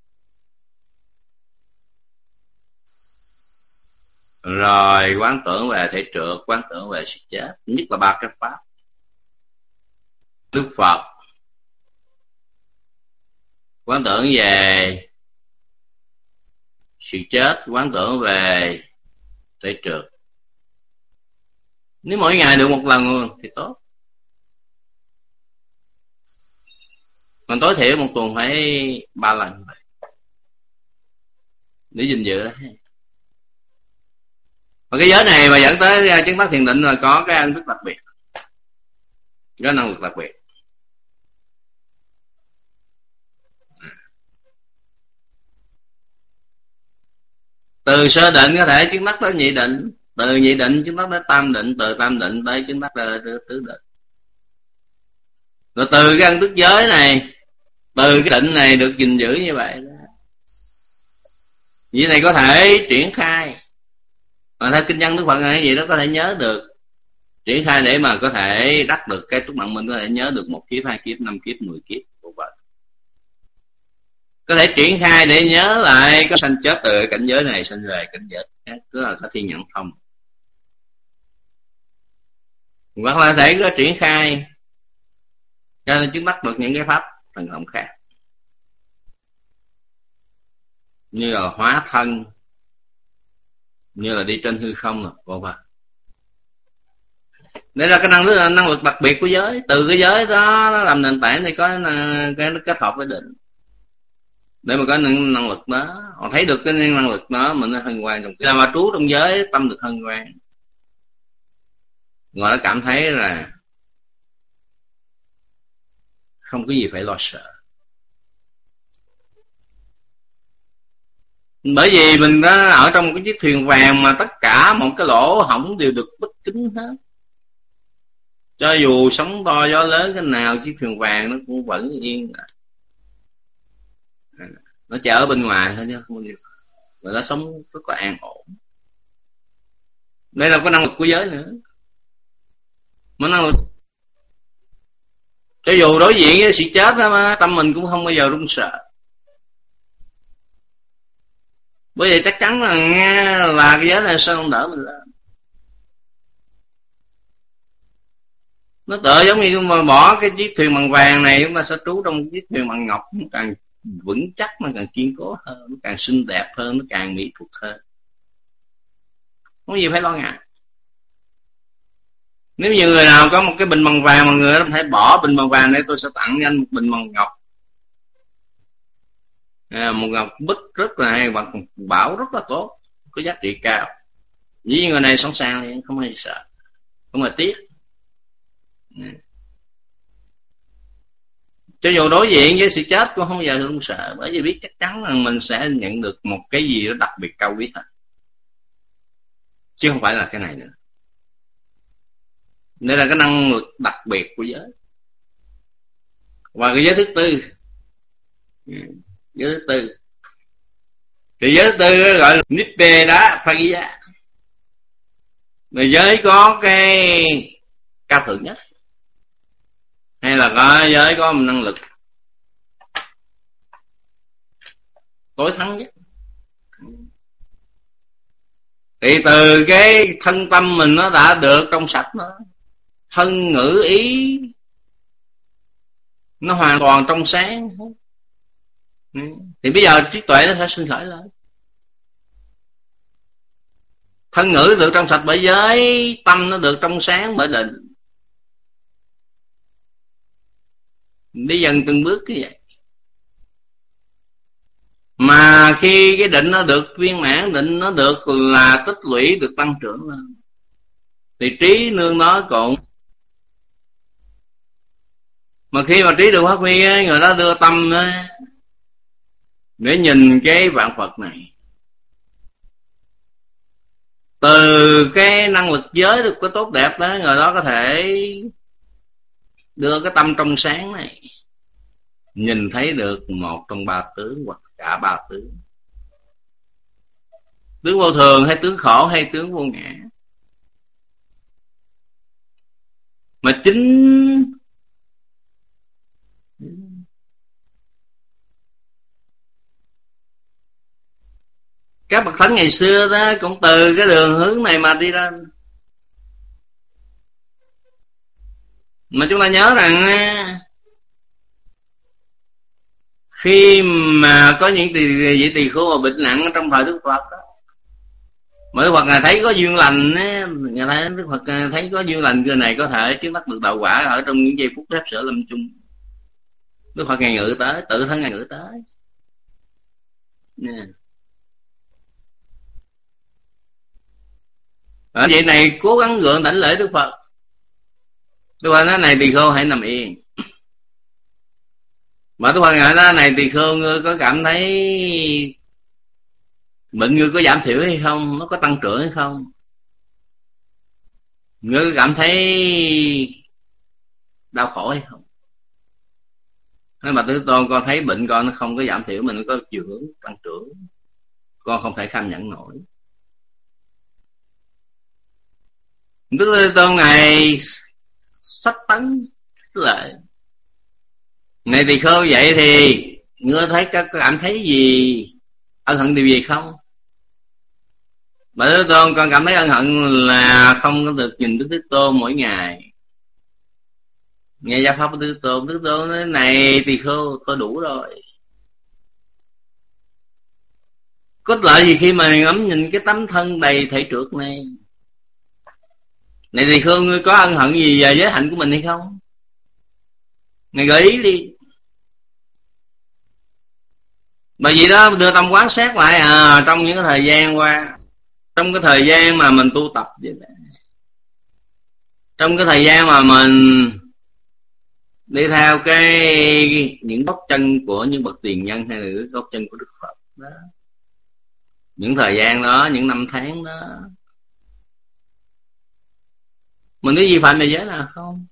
rồi quán tưởng về thể trượt, quán tưởng về sự chết. Nhất là 3 cái pháp: Đức Phật, quán tưởng về sự chết, quán tưởng về thể trượt. Nếu mỗi ngày được 1 lần thì tốt, còn tối thiểu một tuần phải 3 lần để gìn giữ. Và cái giới này mà dẫn tới chứng đắc thiền định là có cái ân đức đặc biệt, có năng lực đặc biệt. Từ sơ định có thể chứng đắc tới nhị định, từ nhị định chứng đắc tới tam định, từ tam định tới chứng đắc tới tứ định. Rồi từ cái ân đức giới này Từ cái định này được gìn giữ như vậy đó, vậy này có thể triển khai. Mà theo kinh văn Đức Phật này gì đó có thể nhớ được, triển khai để mà có thể đắc được cái túc mạng minh, có thể nhớ được 1 kiếp, 2 kiếp, 5 kiếp, 10 kiếp của Phật. Có thể triển khai để nhớ lại có sanh chết từ cảnh giới này sanh về cảnh giới khác, tức là có thiên nhãn thông. Hoặc là thể có triển khai cho nên trước mắt được những cái pháp thần thông khác, như là hóa thân, như là đi trên hư không rồi, vân vân. Đây là cái năng lực đặc biệt của giới. Từ cái giới đó nó làm nền tảng thì có cái nó kết hợp với định để mà có năng lực đó. Họ thấy được cái năng lực đó mình nó hân hoan trong cái mà trú trong giới, tâm được hân hoan, người nó cảm thấy là không có gì phải lo sợ. Bởi vì mình đã ở trong cái chiếc thuyền vàng mà tất cả một cái lỗ hổng đều được bít kín hết. Cho dù sóng to gió lớn cái nào, chiếc thuyền vàng nó cũng vẫn yên. Nó chở ở bên ngoài thôi chứ không có gì. Và nó sống rất là an ổn. Đây là có năng lực của giới nữa. Mà năng lực, cho dù đối diện với sự chết đó mà tâm mình cũng không bao giờ run sợ. Bởi vậy chắc chắn là cái giới này sao không đỡ mình lên. Nó tựa giống như mà bỏ cái chiếc thuyền bằng vàng này, chúng ta sẽ trú trong chiếc thuyền bằng ngọc, nó càng vững chắc, nó càng kiên cố hơn, nó càng xinh đẹp hơn, nó càng mỹ thuật hơn. Không có gì phải lo ngại. Nếu như người nào có một cái bình bằng vàng mà người đó phải bỏ bình bằng vàng để tôi sẽ tặng cho anh một bình bằng ngọc. Một ngọc bích rất là hay, và bảo rất là tốt, có giá trị cao. Vì người này sẵn sàng thì không hề sợ, không hề tiếc. Cho dù đối diện với sự chết cũng không bao giờ không sợ, bởi vì biết chắc chắn là mình sẽ nhận được một cái gì đó đặc biệt cao quý hơn, chứ không phải là cái này nữa. Đây là cái năng lực đặc biệt của giới. Và cái giới thứ tư, giới thứ tư thì giới thứ tư gọi là Nibbeda Phagiya, là giới có cái cao thượng nhất, hay là có giới có một năng lực tối thắng nhất. Thì từ cái thân tâm mình nó đã được trong sạch, nó thân ngữ ý nó hoàn toàn trong sáng, thì bây giờ trí tuệ nó sẽ sinh khởi lên. Thân ngữ được trong sạch bởi giới, tâm nó được trong sáng bởi định. Đi dần từng bước như vậy. Mà khi cái định nó được viên mãn, định nó được là tích lũy, được tăng trưởng lên, thì trí nương nó cũng. Mà khi mà trí được phát huy, người đó đưa tâm để nhìn cái vạn Phật này. Từ cái năng lực giới được cái tốt đẹp đó, người đó có thể đưa cái tâm trong sáng này nhìn thấy được một trong ba tướng hoặc cả ba tướng. Tướng vô thường hay tướng khổ hay tướng vô ngã. Mà chính các bậc thánh ngày xưa đó cũng từ cái đường hướng này mà đi ra. Mà chúng ta nhớ rằng khi mà có những vị tỳ khưu mà bệnh nặng trong thời Đức Phật đó, mà Đức Phật Ngài thấy có duyên lành, Đức Phật thấy có duyên lành, người này có thể chứng đắc được đạo quả ở trong những giây phút phép sở lâm chung. Đức Phật Ngài ngự tới, tự thân Ngài ngự tới. Ở vậy này cố gắng gượng đảnh lễ Đức Phật. Đức Phật nói: này tỳ khưu hãy nằm yên. Mà Đức Phật Ngài nói: này tỳ khưu, ngươi có cảm thấy bệnh ngươi có giảm thiểu hay không, nó có tăng trưởng hay không? Ngươi có cảm thấy đau khổ hay không? Nói bà Thế Tôn, con thấy bệnh con nó không có giảm thiểu, mình có chiều hướng tăng trưởng, con không thể kham nhẫn nổi. Đức Thế Tôn Ngài sách tấn lại: này tỳ kheo, vậy thì ngươi thấy có cảm thấy gì, ân hận điều gì không? Bà Thế Tôn, con cảm thấy ân hận là không có được nhìn Đức Thế Tôn mỗi ngày, nghe giáo pháp của Đức Thế Tôn. Đức Thế Tôn nói: này tỳ kheo, thôi đủ rồi. Có lợi gì khi mà ngắm nhìn cái tấm thân đầy thể trượt này? Này tỳ kheo, ngươi có ân hận gì về giới hạnh của mình hay không? Ngài gợi ý đi. Bởi vì đó đưa tâm quán xét lại trong những cái thời gian qua, trong cái thời gian mà mình tu tập vậy đó, trong cái thời gian mà mình đi theo những gót chân của những bậc tiền nhân hay là cái gót chân của Đức Phật đó, những thời gian đó, những năm tháng đó, mình có vi phạm về giới nào không?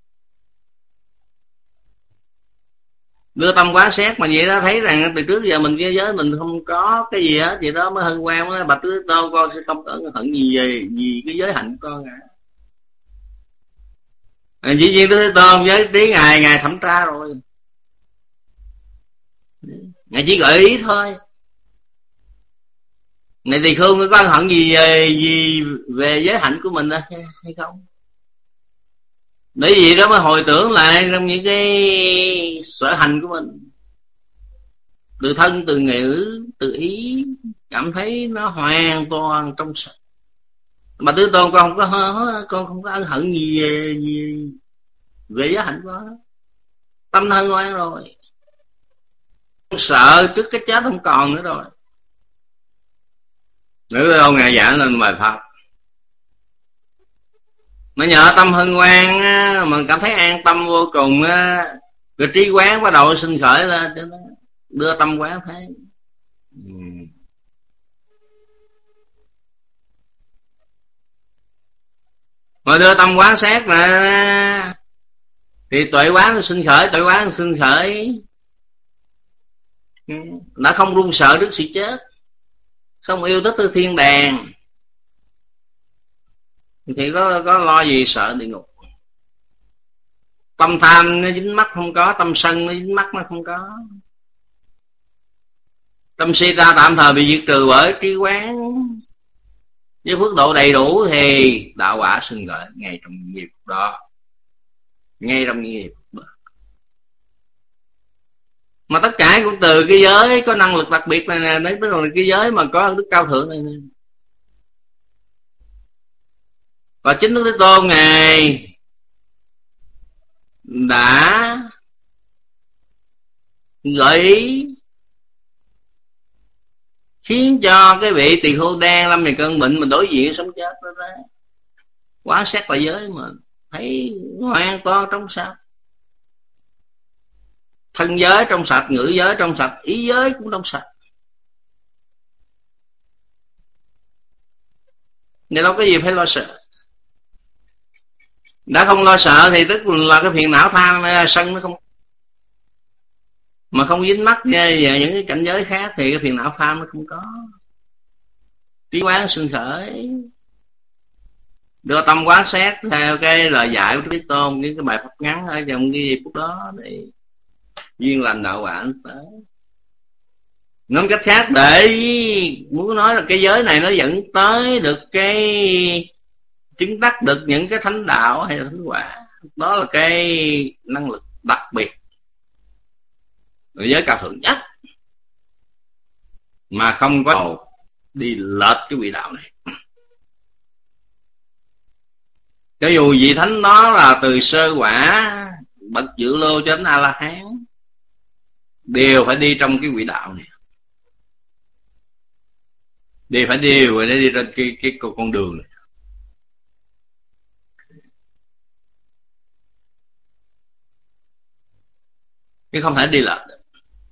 Đưa tâm quán xét mà vậy đó, thấy rằng từ trước giờ mình cái giới mình không có cái gì hết, vậy đó mới hân hoan. Mới bạch Thế Tôn, con sẽ không có hận gì về vì cái giới hạnh của con dĩ nhiên Thế Tôn với tí ngài thẩm tra rồi, ngài chỉ gợi ý thôi. Này tỳ kheo, có ân hận gì về giới hạnh của mình hay không? Bởi vì đó mới hồi tưởng lại trong những cái sở hành của mình, từ thân, từ ngữ, từ ý, cảm thấy nó hoàn toàn trong sạch. Mà Thế Tôn, con không có ân hận gì về giới hạnh của nó. Tâm thân ngoan rồi, không sợ trước cái chết không còn nữa rồi. Nữ Thế Tôn ngài giảng lên bài pháp, mà nhờ tâm hân hoan mà cảm thấy an tâm vô cùng á, rồi trí quán bắt đầu sinh khởi lên, đưa tâm quán thấy. Mà đưa tâm quán xét là thì tuệ quán sinh khởi, tuệ quán sinh khởi đã không run sợ trước sự chết, không yêu thích tới thiên đàng, thì có lo gì sợ địa ngục. Tâm tham nó dính mắt không có, tâm sân nó dính mắt nó không có, tâm si ta tạm thời bị diệt trừ bởi trí quán với phước độ đầy đủ, thì đạo quả sinh khởi ngay trong nghiệp đó, ngay trong nghiệp đó. Mà tất cả cũng từ cái giới có năng lực đặc biệt này nè, đấy tức là cái giới mà có đức cao thượng này nè. Và chính Đức Thế Tôn ngài đã gợi ý khiến cho cái vị tỳ kheo đang lâm về cơn bệnh, mình đối diện sống chết đó, quán xét vào giới mà thấy hoàn toàn trong sạch, thân giới trong sạch, ngữ giới trong sạch, ý giới cũng trong sạch. Nên đâu có gì phải lo sợ. Đã không lo sợ thì tức là cái phiền não tham sân nó không, mà không dính mắc về những cái cảnh giới khác thì cái phiền não tham nó không có. Trí quán sinh khởi, đưa tâm quán xét theo cái lời dạy của Thế Tôn, những cái bài pháp ngắn ở trong cái phút đó để duyên lành đạo quả tới. Nói cách khác, để muốn nói là cái giới này nó dẫn tới được cái chứng đắc được những cái thánh đạo hay là thánh quả, đó là cái năng lực đặc biệt, giới cao thượng nhất, mà không có đi lệch cái vị đạo này. Cho dù vị thánh đó là từ sơ quả bậc dự lô cho đến A La Hán, đều phải đi trong cái quỹ đạo này, đều phải đi trên cái con đường này. Chứ không thể đi lệch được.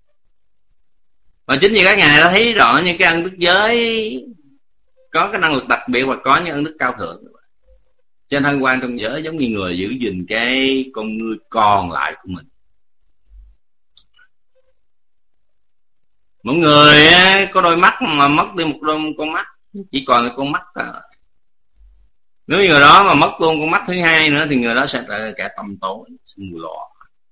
Và chính vì các ngài đã thấy rõ những cái ân đức giới có cái năng lực đặc biệt và có những ân đức cao thượng. Trên thân quan trong giới giống như người giữ gìn cái con ngươi còn lại của mình. Một người có đôi mắt mà mất đi một con mắt, chỉ còn là con mắt thôi. Nếu người đó mà mất luôn con mắt thứ hai nữa thì người đó sẽ là kẻ tăm tối, sẽ mù lòa,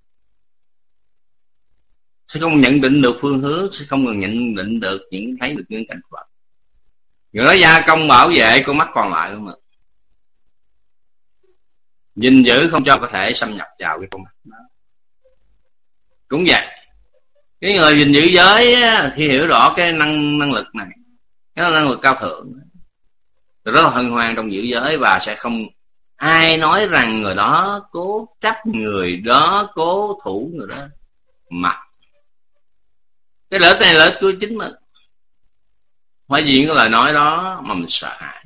sẽ không nhận định được phương hướng, sẽ không còn nhận định được thấy được những cảnh vật. Người đó gia công bảo vệ con mắt còn lại không ạ? Gìn giữ không cho có thể xâm nhập vào cái con mắt đó. Cũng vậy, cái người gìn giữ giới thì hiểu rõ cái năng lực này, cái năng lực cao thượng, rất là hân hoan trong giữ giới, và sẽ không ai nói rằng người đó cố chấp, người đó cố thủ, người đó mặc. Cái lợi ích này là lợi ích của chính mình, phải diện cái lời nói đó mà mình sợ hãi.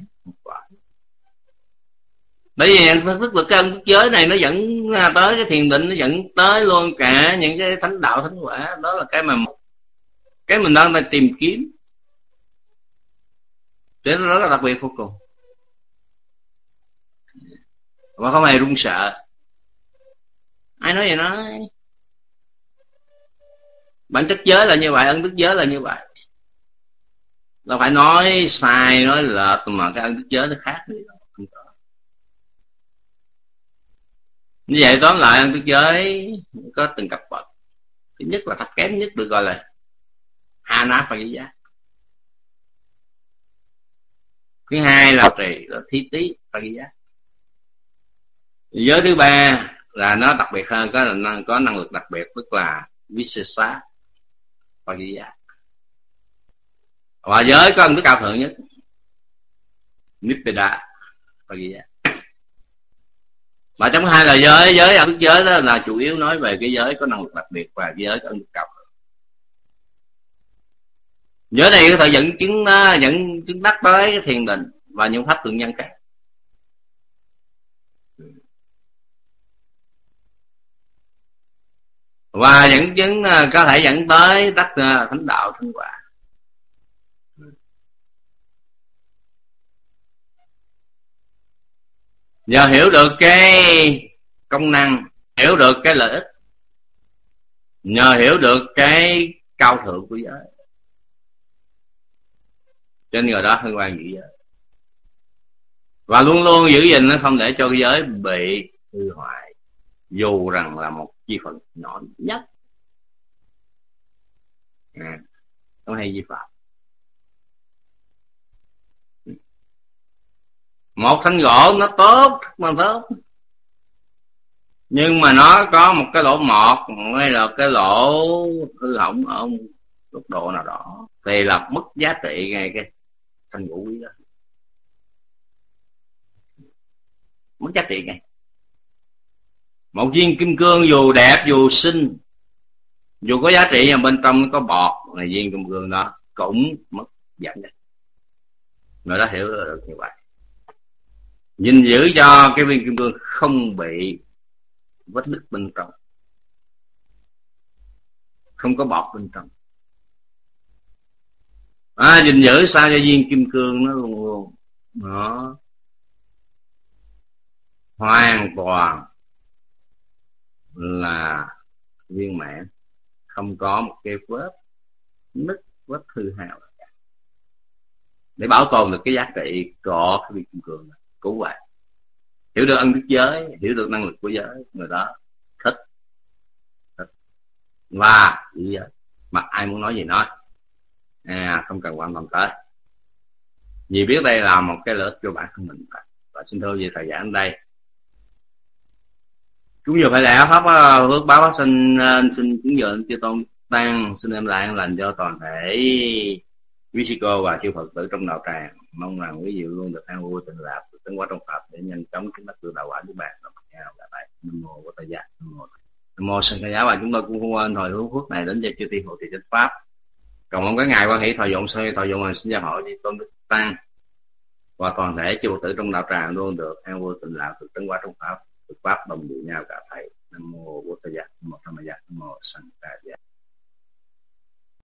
Bởi vì nhận thức lực cái ân đức giới này nó dẫn tới cái thiền định, nó dẫn tới luôn cả những cái thánh đạo thánh quả. Đó là cái mình đang tìm kiếm, thế nó rất là đặc biệt vô cùng, mà không hề run sợ. Ai nói vậy nói, bản chất giới là như vậy, ân đức giới là như vậy. Đâu phải nói sai nói lệch mà cái ân đức giới nó khác đi đâu, không có. Như vậy tóm lại ân đức giới có từng cấp bậc. Thứ nhất là thấp kém nhất được gọi là Anaphagya. Thứ hai là trì, là thí tí Phagya. Giới thứ ba là nó đặc biệt hơn, có năng lực đặc biệt, tức là Visesa Phagya. Và giới có ân đức cao thượng nhất, Nibbida Phagya. Và trong hai là giới ân đức giới đó là chủ yếu nói về cái giới có năng lực đặc biệt và cái giới có ân đức cao thượng. Giới này có thể dẫn chứng đắc tới cái thiền định và những pháp tượng nhân khác. Và dẫn chứng có thể dẫn tới đắc thánh đạo thánh quả. Nhờ hiểu được cái công năng, hiểu được cái lợi ích, nhờ hiểu được cái cao thượng của giới, trên người đó hân hoan giữ giới, và luôn luôn giữ gìn nó không để cho cái giới bị hư hoại, dù rằng là một chi phần nhỏ nhất. Không hay vi phạm. Một thanh gỗ nó tốt mà tốt, nhưng mà nó có một cái lỗ mọt hay là cái lỗ hư hỏng ở mức độ nào đó thì là mất giá trị ngay cái thanh gỗ quý đó, mất giá trị ngay. Một viên kim cương dù đẹp dù xinh, dù có giá trị mà bên trong nó có bọt, là viên kim cương đó cũng mất giá trị. Người đó hiểu được như vậy, gìn giữ cho cái viên kim cương không bị vết nứt bên trong, không có bọt bên trong. Gìn giữ sao cho viên kim cương nó luôn luôn nó hoàn toàn là viên mãn, không có một cái vết nứt, vết hư hao, để bảo tồn được cái giá trị của cái viên kim cương này. Cũng vậy, hiểu được ân đức giới, hiểu được năng lực của giới, người đó thích và giữ giới, mặc ai muốn nói gì nói, không cần quan tâm tới, vì biết đây là một cái lợi ích cho bản thân mình. Và xin thưa về thời gian ở đây, chúng giờ phải lẽ pháp phước báo phát sinh, xin chứng giờ chư tôn tăng, xin em lại an lành cho toàn thể quý sư cô và chư Phật tử trong đạo tràng. Mong rằng quý vị luôn được an vui tịnh lạc, được tấn hóa trong Phật để nhanh chóng chứng đắc được đạo quả của bạn. Nam mô Bổn Tát, Nam mô Sanh Giáo. Và chúng tôi cũng không quên hồi hướng phước này đến cho chư thiên hộ trì chánh pháp, cầu mong các ngài quan hỷ thọ dụng thọ dụng xin gia hộ chư tôn đức tăng và toàn thể chư Phật tử trong đạo tràng luôn được an vui tịnh lạc, được tấn hóa trong Pháp, được pháp đồng điệu nhau cả thầy. Nam mô Bổn Tát, Nam mô Tham Gia, Nam mô Sanh Giáo.